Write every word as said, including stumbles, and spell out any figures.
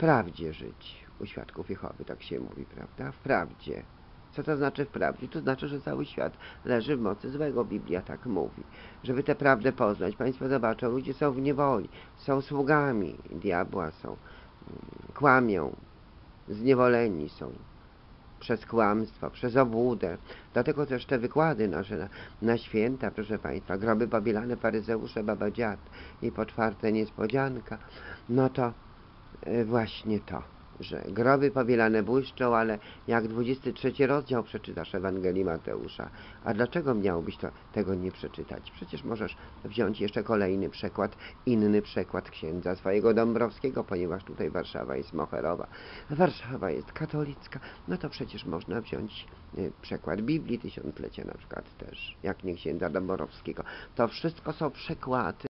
prawdzie żyć. U świadków Jehowy tak się mówi, prawda? W prawdzie. Co to znaczy w prawdzie? To znaczy, że cały świat leży w mocy złego. Biblia tak mówi. Żeby tę prawdę poznać, Państwo zobaczą, ludzie są w niewoli, są sługami diabła, są, kłamią, zniewoleni są przez kłamstwo, przez obłudę. Dlatego też te wykłady nasze na, na święta, proszę Państwa, groby pobielane, faryzeusze, baba dziad i po czwarte niespodzianka, no to y, właśnie to, że groby pobielane błyszczą, ale jak dwudziesty trzeci rozdział przeczytasz Ewangelii Mateusza, a dlaczego miałbyś to, tego nie przeczytać? Przecież możesz wziąć jeszcze kolejny przykład, inny przykład księdza swojego Dąbrowskiego, ponieważ tutaj Warszawa jest moherowa, Warszawa jest katolicka, no to przecież można wziąć y, przykład Biblii Tysiąclecia na przykład też, jak nie księdza Dąbrowskiego. To wszystko są przykłady